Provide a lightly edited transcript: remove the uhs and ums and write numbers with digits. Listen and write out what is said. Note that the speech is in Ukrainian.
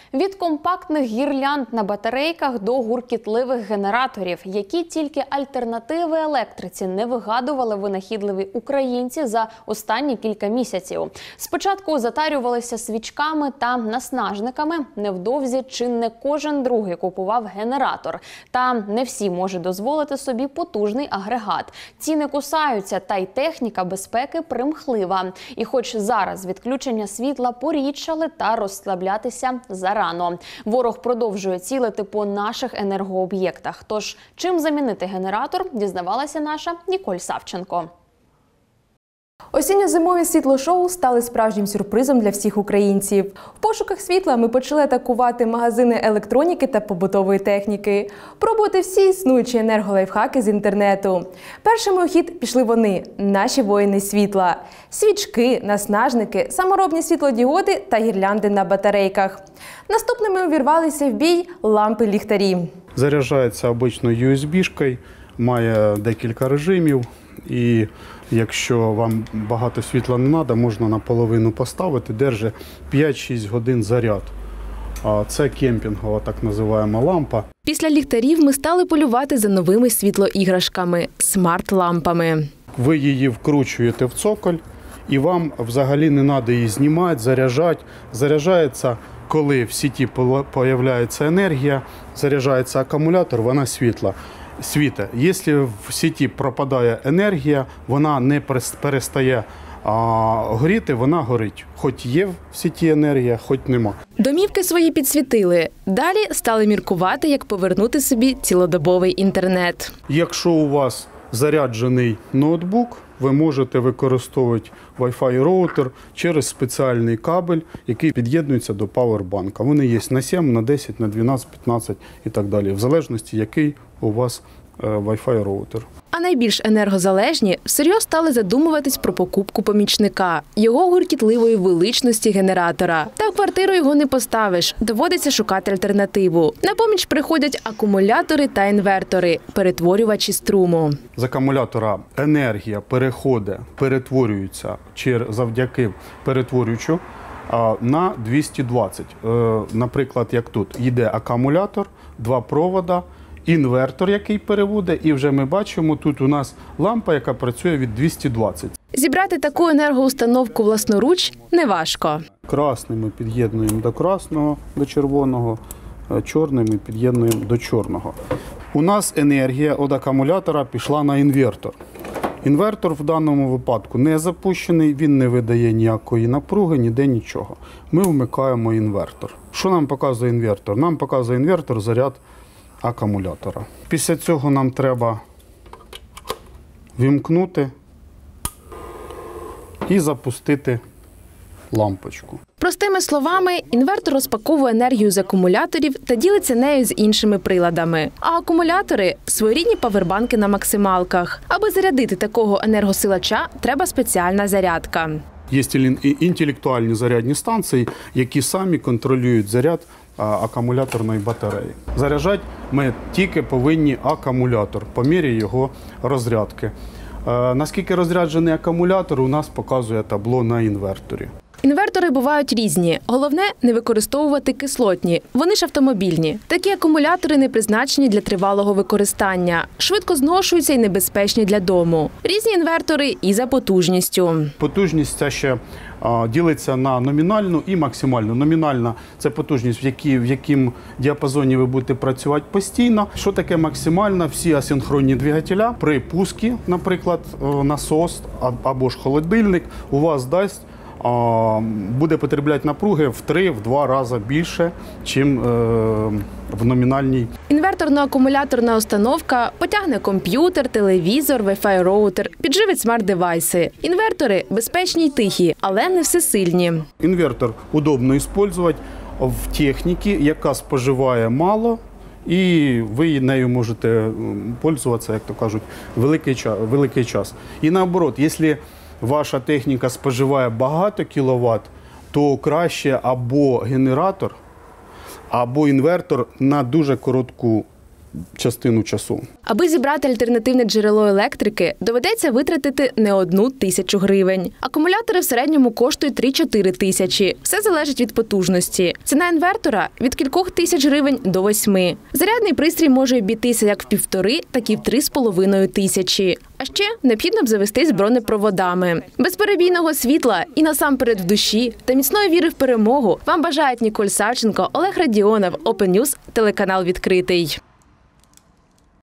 Від компактних гірлянд на батарейках до гуркітливих генераторів, які тільки альтернативи електриці не вигадували винахідливі українці за останні кілька місяців. Спочатку затарювалися свічками та наснажниками, невдовзі чи не кожен другий купував генератор. Та не всі можуть дозволити собі потужний агрегат. Ціни кусаються, та й техніка безпеки примхлива. І хоч зараз відключення світла порідшали, та розслаблятися зарано. Ворог продовжує цілити по наших енергооб'єктах. Тож, чим замінити генератор, дізнавалася наша Ніколь Савченко. Осінньо-зимові світло-шоу стали справжнім сюрпризом для всіх українців. В пошуках світла ми почали атакувати магазини електроніки та побутової техніки. Пробувати всі існуючі енерголайфхаки з інтернету. Першими у хід пішли вони – наші воїни світла. Свічки, наснажники, саморобні світлодіоди та гірлянди на батарейках. Наступними увірвалися в бій лампи-ліхтарі. Заряджається обично USB-шкою, має декілька режимів. І якщо вам багато світла не треба, можна наполовину поставити, держить 5-6 годин заряд. Це кемпінгова так називаємо лампа. Після ліхтарів ми стали полювати за новими світлоіграшками – смарт-лампами. Ви її вкручуєте в цоколь і вам взагалі не треба її знімати, заряджати. Заряджається, коли в сіті з'являється енергія, заряджається акумулятор, вона світла. Якщо в сіті пропадає енергія, вона не перестає горіти, вона горить. Хоч є в сіті енергія, хоч нема. Домівки свої підсвітили. Далі стали міркувати, як повернути собі цілодобовий інтернет. Якщо у вас заряджений ноутбук, ви можете використовувати Wi-Fi роутер через спеціальний кабель, який під'єднується до павербанка. Вони є на 7, на 10, на 12, 15 і так далі, в залежності, який у вас Wi-Fi роутер. А найбільш енергозалежні всерйоз стали задумуватись про покупку помічника, його гуркітливої величності генератора. Та в квартиру його не поставиш, доводиться шукати альтернативу. На поміч приходять акумулятори та інвертори, перетворювачі струму. З акумулятора енергія перетворюється завдяки перетворювачу на 220. Наприклад, як тут, йде акумулятор, 2 провода, інвертор, який переводить, і вже ми бачимо, тут у нас лампа, яка працює від 220. Zібрати таку енергоустановку власноруч неважко. Красним ми під'єднуємо до красного, до червоного, чорним ми під'єднуємо до чорного. У нас енергія від акумулятора пішла на інвертор. Інвертор в даному випадку не запущений, він не видає ніякої напруги, ніде нічого. Ми вмикаємо інвертор. Що нам показує інвертор? Нам показує інвертор заряд акумулятора. Після цього нам треба вімкнути і запустити лампочку. Простими словами, інвертор розпаковує енергію з акумуляторів та ділиться нею з іншими приладами. А акумулятори – своєрідні павербанки на максималках. Аби зарядити такого енергосилача, треба спеціальна зарядка. Є інтелектуальні зарядні станції, які самі контролюють заряд акумуляторної батареї. Заряджати ми тільки повинні акумулятор по мірі його розрядки. Наскільки розряджений акумулятор, у нас показує табло на інверторі. Інвертори бувають різні. Головне – не використовувати кислотні. Вони ж автомобільні. Такі акумулятори не призначені для тривалого використання. Швидко зношуються і небезпечні для дому. Різні інвертори і за потужністю. Потужність ця ще ділиться на номінальну і максимальну. Номінальна – це потужність, в якому діапазоні ви будете працювати постійно. Що таке максимальна? Всі асинхронні двигателя при пуску, наприклад, насос або ж холодильник, у вас дасть буде потребляти напруги в 3-2 рази більше, ніж в номінальній. Інверторно-акумуляторна установка потягне комп'ютер, телевізор, Wi-Fi роутер, підживить смарт-девайси. Інвертори безпечні й тихі, але не всесильні. Інвертор удобно використовувати в техніці, яка споживає мало, і ви нею можете користуватися, як то кажуть, великий час. І наоборот, якщо ваша техніка споживає багато кіловат, то краще або генератор, або інвертор на дуже коротку частину часу. Аби зібрати альтернативне джерело електрики, доведеться витратити не 1 000 гривень. Акумулятори в середньому коштують 3-4 тисячі. Все залежить від потужності. Ціна інвертора – від кількох тисяч гривень до 8. Зарядний пристрій може обійтися як в 1,5, так і в 3,5 тисячі. А ще необхідно обзавестись бронепроводами. Безперебійного світла і насамперед в душі та міцної віри в перемогу вам бажають Ніколь Савченко, Олег Радіонов, Open News, телеканал «Відкритий».